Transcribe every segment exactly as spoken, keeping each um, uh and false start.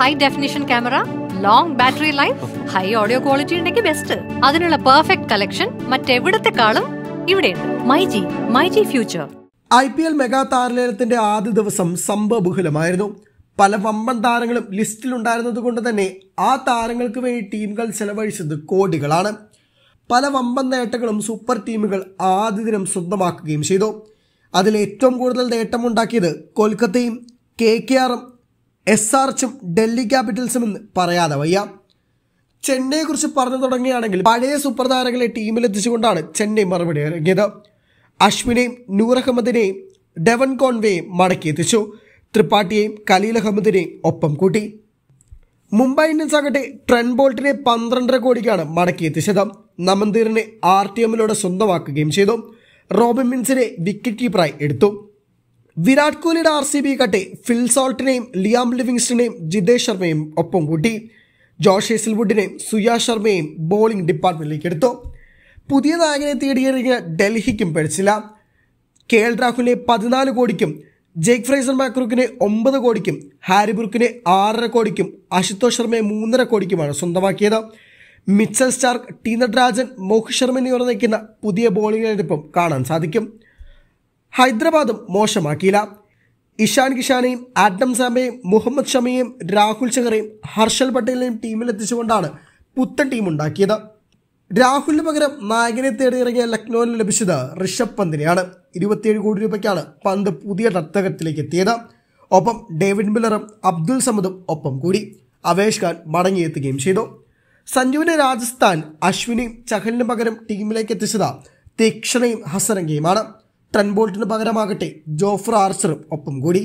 High definition camera, long battery life, high audio quality ഉണ്ടെങ്കിൽ best. അതിനുള്ള perfect collection മറ്റെവിടത്തെക്കാളും ഇവിടെയുണ്ട്. MyG myG future. I P L mega താരലേലത്തിന്റെ ആദ്യ ദിവസം സംഭവബഹുലമായിരുന്നു. പല വമ്പൻ താരങ്ങളും ലിസ്റ്റിലുണ്ടായിരുന്നത് കൊണ്ട് തന്നെ ആ താരങ്ങൾക്ക് വേണ്ടി ടീമുകൾ ചെലവഴിച്ചത് കോടികളാണ്. പല വമ്പൻ നേട്ടങ്ങളും സൂപ്പർ ടീമുകൾ ആദ്യ ദിനം സ്വന്തമാക്കുകയും ചെയ്തു. അതിൽ ഏറ്റവും കൂടുതൽ നേട്ടമുണ്ടാക്കിയത് കൊൽക്കത്തയും കെ കെ ആറും എസ് ആർ എച്ചും ഡൽഹി ക്യാപിറ്റൽസും എന്ന് പറയാതെ വയ്യ. ചെന്നൈയെ കുറിച്ച് പറഞ്ഞു തുടങ്ങുകയാണെങ്കിൽ പഴയ സൂപ്പർ താരങ്ങളെ ടീമിലെത്തിച്ചുകൊണ്ടാണ് ചെന്നൈ മറുപടി ഇറങ്ങിയത്. അശ്വിനെയും നൂർ അഹമ്മദിനെയും ഡെവൻ കോൺവേയും മടക്കിയെത്തിച്ചു. ത്രിപാഠിയെയും ഖലീൽ അഹമ്മദിനെയും ഒപ്പം കൂട്ടി. മുംബൈ ഇന്ത്യൻസ് ആകട്ടെ ട്രെന്റ് ബോൾട്ടിനെ പന്ത്രണ്ടര കോടിക്കാണ് മടക്കിയെത്തിച്ചത്. നമന്തീറിനെ ആർ ടി എമ്മിലൂടെ സ്വന്തമാക്കുകയും ചെയ്തു. റോബിൻ മിൻസിനെ വിക്കറ്റ് കീപ്പറായി എടുത്തു. വിരാട് കോഹ്ലിയുടെ ആർ സി ബി കട്ടെ ഫിൽ സോൾട്ടിനെയും ലിയാം ലിവിങ്സ്റ്റണെയും ജിതേഷ് ശർമ്മയും ഒപ്പം കൂട്ടി. ജോഷ് ഹേസിൽവുഡിനെയും സുയാ ശർമ്മയെയും ബോളിംഗ് ഡിപ്പാർട്ട്മെന്റിലേക്ക് എടുത്തു. പുതിയ നായകനെ തേടിയിറങ്ങിയ ഡൽഹിക്കും പിഴച്ചില്ല. കെ എൽ രാഹുലിനെ പതിനാല് കോടിക്കും ജേക്ക് ഫ്രൈസർ മാക്രൂക്കിനെ ഒമ്പത് കോടിക്കും ഹാരി ബ്രൂക്കിനെ ആറര കോടിക്കും അശുതോഷ് ശർമ്മയെ മൂന്നര കോടിക്കുമാണ് സ്വന്തമാക്കിയത്. Mitchell Starc, T Natarajan, Mohit Sharma എന്നിവർ നയിക്കുന്ന പുതിയ ബോളിംഗിനൊപ്പം കാണാൻ സാധിക്കും. ഹൈദരാബാദും മോശമാക്കിയില്ല. ഇഷാൻ കിഷാനെയും ആഡം സാംബയെയും മുഹമ്മദ് ഷമിയെയും രാഹുൽ ചഹറയും ഹർഷൽ പട്ടേലിനെയും ടീമിലെത്തിച്ചുകൊണ്ടാണ് പുത്തൻ ടീമുണ്ടാക്കിയത്. രാഹുലിന് പകരം നായകനെ തേടിയിറങ്ങിയ ലക്നൌവിന് ലഭിച്ചത് ഋഷഭ് പന്തിനെയാണ്. ഇരുപത്തിയേഴ് കോടി രൂപയ്ക്കാണ് പന്ത് പുതിയ തട്ടകത്തിലേക്ക് എത്തിയത്. ഒപ്പം ഡേവിഡ് മില്ലറും അബ്ദുൽ സമദും ഒപ്പം കൂടി. അവേഷ് ഖാൻ മടങ്ങിയെത്തുകയും ചെയ്തു. സഞ്ജുവിനെ രാജസ്ഥാൻ അശ്വിനെയും ചഹലിന് പകരം ടീമിലേക്ക് എത്തിച്ചത് തീക്ഷണയും ഹസരംഗയുമാണ്. ട്രെന്റ് ബോൾട്ടിന് പകരമാകട്ടെ ജോഫ്ര ആർച്ചറും ഒപ്പം കൂടി.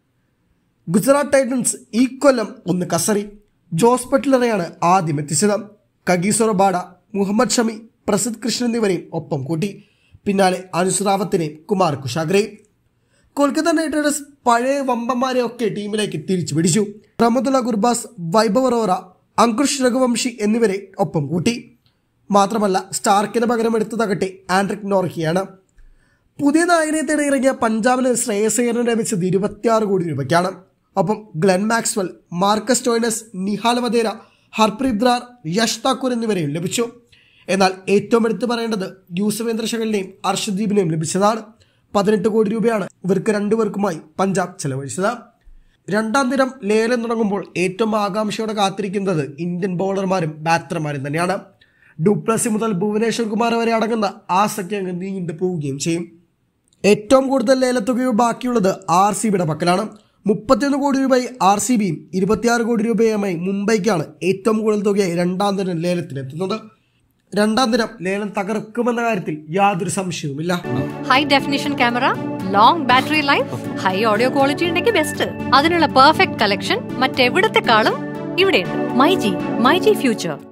ഗുജറാത്ത് ടൈറ്റൻസ് ഈ കൊല്ലം ഒന്ന് കസറി. ജോസ് ബട്ട്ലറെയാണ് ആദ്യം എത്തിച്ചത്. കഗീസോ റബാഡ, മുഹമ്മദ് ഷമി, പ്രസിദ്ധ് കൃഷ്ണൻ എന്നിവരെയും ഒപ്പം കൂട്ടി. പിന്നാലെ അനുസ് റാവത്തിനെയും കുമാർ കുശാഗ്രയും. കൊൽക്കത്ത നൈറ്റ് റൈഡേഴ്സ് പഴയ വമ്പന്മാരെ ഒക്കെ ടീമിലേക്ക് തിരിച്ചു പിടിച്ചു. റഹ്മത്തുള്ള ഗുർബാസ്, വൈഭവ് അറോറ, അങ്കുഷ് രഘുവംശി എന്നിവരെ ഒപ്പം കൂട്ടി. മാത്രമല്ല സ്റ്റാർക്കിന് പകരം എടുത്തതാകട്ടെ ആൻഡ്രിക് നോർഹിയാണ്. പുതിയ നായകനെ തേടി ഇറങ്ങിയ പഞ്ചാബിന് ശ്രേയസ് അയ്യറിന് ലഭിച്ചത് ഇരുപത്തിയാറ് കോടി രൂപയ്ക്കാണ്. ഒപ്പം Glenn Maxwell, Marcus Stoinis, Nehal Wadhera, Harpreet Brar, Yash Thakur എന്നിവരെയും ലഭിച്ചു. എന്നാൽ ഏറ്റവും എടുത്തു പറയേണ്ടത് യൂസവേന്ദ്ര ചഹലിനെയും അർഷദീപിനെയും ലഭിച്ചതാണ്. പതിനെട്ട് കോടി രൂപയാണ് ഇവർക്ക് രണ്ടുപേർക്കുമായി പഞ്ചാബ് ചെലവഴിച്ചത്. രണ്ടാം ദിനം ലേലം തുടങ്ങുമ്പോൾ ഏറ്റവും ആകാംക്ഷയോടെ കാത്തിരിക്കുന്നത് ഇന്ത്യൻ ബൗളർമാരും ബാറ്റർമാരും തന്നെയാണ്. ഡുപ്ലസി മുതൽ ഭുവനേശ്വർ കുമാർ വരെ അടങ്ങുന്ന ആ സഖ്യം നീണ്ടു പോവുകയും ചെയ്യും. ഏറ്റവും കൂടുതൽ ലേലത്തുകയോ ബാക്കിയുള്ളത് ആർ സി ബിയുടെ പക്കലാണ്. മുപ്പത്തിയൊന്ന് കോടി രൂപയായി ആർ സി ബിയും ഇരുപത്തിയാറ് കോടി രൂപയുമായി മുംബൈക്കാണ് ഏറ്റവും കൂടുതൽ തുകയായി രണ്ടാം ദിനം ലേലത്തിനെത്തുന്നത്. രണ്ടാം ദിനം ലേലം തകർക്കുമെന്ന കാര്യത്തിൽ യാതൊരു സംശയവുമില്ല. High definition camera, long battery life, high audio quality ഉണ്ടെങ്കിൽ ബെസ്റ്റ്. അതിനുള്ള പെർഫെക്റ്റ് കളക്ഷൻ മറ്റെവിടത്തെക്കാളും ഇവിടെയുണ്ട്. മൈജി മൈജി ഫ്യൂച്ചർ.